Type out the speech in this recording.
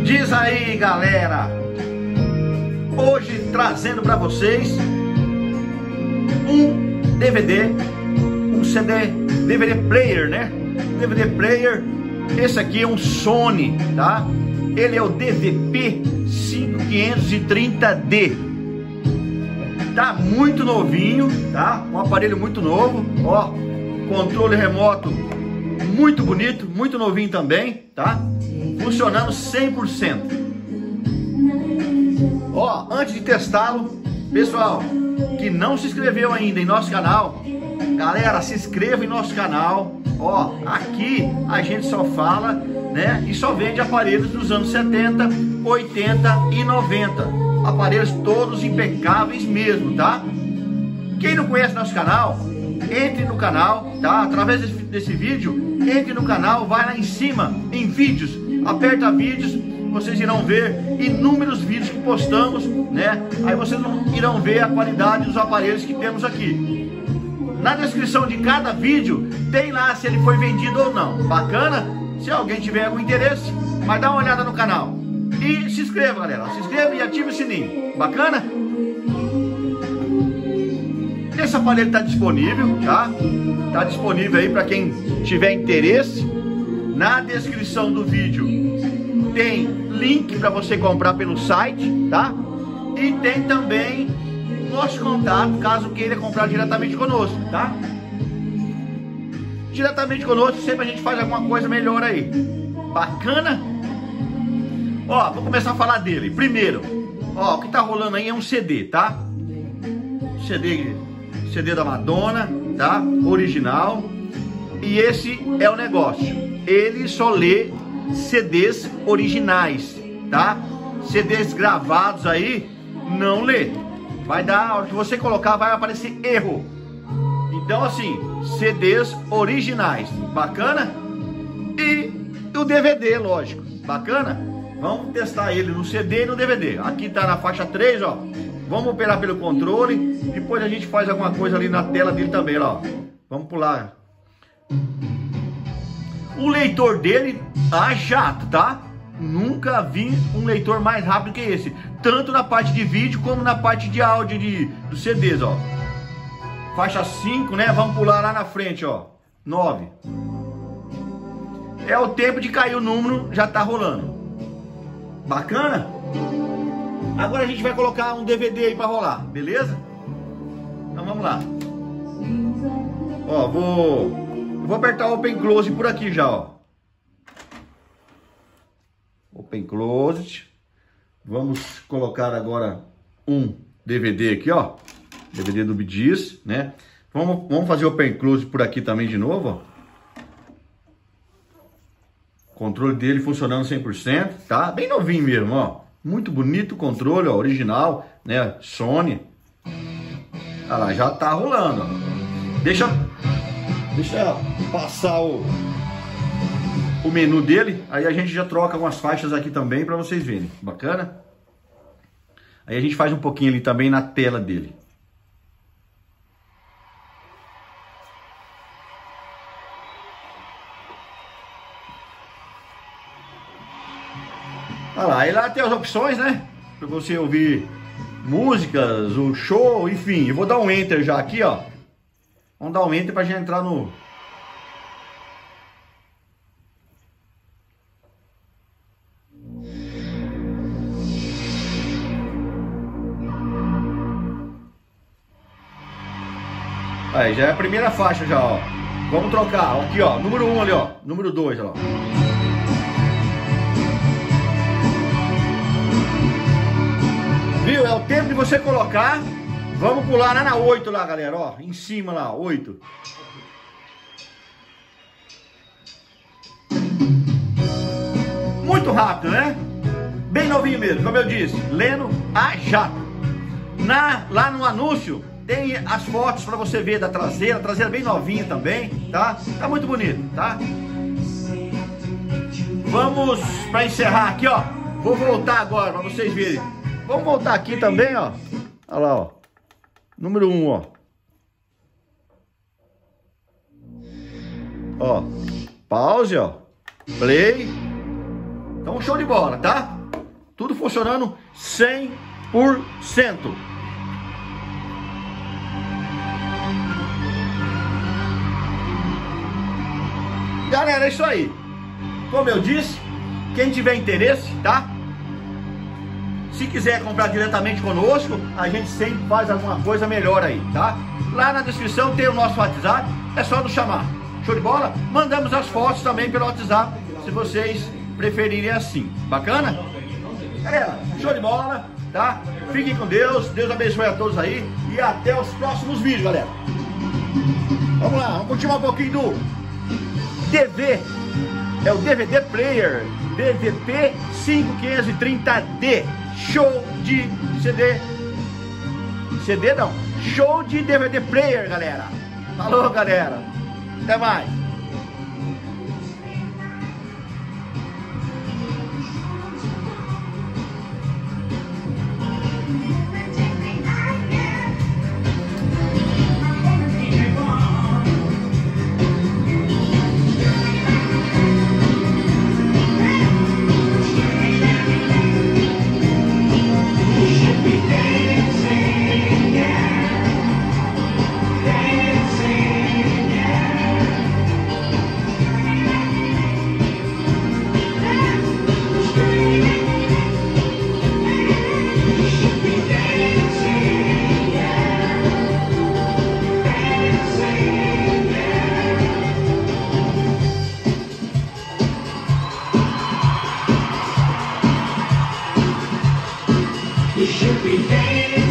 Diz aí, galera, hoje trazendo para vocês um DVD, um CD, DVD player, né? DVD player, esse aqui é um Sony, tá? Ele é o DVP-5530D. Tá muito novinho, tá? Um aparelho muito novo, ó, controle remoto muito bonito, muito novinho também, tá? Funcionando 100%. Ó, antes de testá-lo, pessoal, que não se inscreveu ainda em nosso canal, galera, se inscreva em nosso canal. Ó, aqui a gente só fala, né, e só vende aparelhos dos anos 70, 80 e 90. Aparelhos todos impecáveis mesmo, tá? Quem não conhece nosso canal, entre no canal, tá? Através desse vídeo, entre no canal, vai lá em cima, em vídeos, aperta vídeos, vocês irão ver inúmeros vídeos que postamos, né? Aí vocês irão ver a qualidade dos aparelhos que temos aqui. Na descrição de cada vídeo, tem lá se ele foi vendido ou não. Bacana? Se alguém tiver algum interesse, vai dar uma olhada no canal. E se inscreva, galera. Se inscreva e ative o sininho. Bacana? Esse aparelho está disponível, tá? Está disponível aí para quem tiver interesse. Na descrição do vídeo tem link para você comprar pelo site, tá? E tem também nosso contato, caso queira comprar diretamente conosco, tá? Diretamente conosco, sempre a gente faz alguma coisa melhor aí. Bacana? Ó, vou começar a falar dele. Primeiro, ó, o que tá rolando aí é um CD, tá? CD da Madonna, tá? Original. E esse é o negócio. Ele só lê CDs originais, tá? CDs gravados aí, não lê. Vai dar, a hora que você colocar, vai aparecer erro. Então assim, CDs originais. Bacana? E o DVD, lógico. Bacana? Vamos testar ele no CD e no DVD. Aqui tá na faixa 3, ó. Vamos operar pelo controle. Depois a gente faz alguma coisa ali na tela dele também, ó. Vamos pular. O leitor dele tá jato, tá? Nunca vi um leitor mais rápido que esse. Tanto na parte de vídeo como na parte de áudio dos CDs, ó. Faixa 5, né? Vamos pular lá na frente, ó. 9. É o tempo de cair o número, já tá rolando. Bacana? Agora a gente vai colocar um DVD aí pra rolar, beleza? Então vamos lá. Ó, vou apertar o Open Close por aqui já, ó. Open Close. Vamos colocar agora um DVD aqui, ó. DVD do Bidis, né? Vamos fazer Open Close por aqui também de novo, ó. Controle dele funcionando 100%, tá? Bem novinho mesmo, ó. Muito bonito o controle, ó, original, né? Sony. Olha lá, já tá rolando, ó. Deixa passar o menu dele, aí a gente já troca umas faixas aqui também para vocês verem. Bacana? Aí a gente faz um pouquinho ali também na tela dele. Olha lá, aí lá tem as opções, né? Para você ouvir músicas, o show, enfim. Eu vou dar um Enter já aqui, ó. Vamos dar um Enter pra gente entrar no... Aí, já é a primeira faixa já, ó. Vamos trocar, aqui, ó. Número 1 ali, ó. Número 2, ó. Viu? É o tempo de você colocar. Vamos pular lá na 8 lá, galera, ó. Em cima lá, 8. Muito rápido, né? Bem novinho mesmo, como eu disse. Lendo a jato. Lá no anúncio tem as fotos para você ver da traseira. A traseira bem novinha também, tá? Tá muito bonito, tá? Vamos para encerrar aqui, ó. Vou voltar agora para vocês verem. Vamos voltar aqui também, ó. Olha lá, ó. Número 1, ó. Ó. Pause, ó. Play. Então, show de bola, tá? Tudo funcionando 100%. Galera, é isso aí. Como eu disse, quem tiver interesse, tá? Se quiser comprar diretamente conosco, a gente sempre faz alguma coisa melhor aí, tá? Lá na descrição tem o nosso WhatsApp, é só nos chamar. Show de bola? Mandamos as fotos também pelo WhatsApp, se vocês preferirem assim. Bacana? Galera, show de bola, tá? Fiquem com Deus, Deus abençoe a todos aí e até os próximos vídeos, galera. Vamos lá, vamos continuar um pouquinho do DV, é o DVD Player DVP 5530D, show de CD não, show de DVD Player, galera. Falou, galera, até mais. You should be dancing.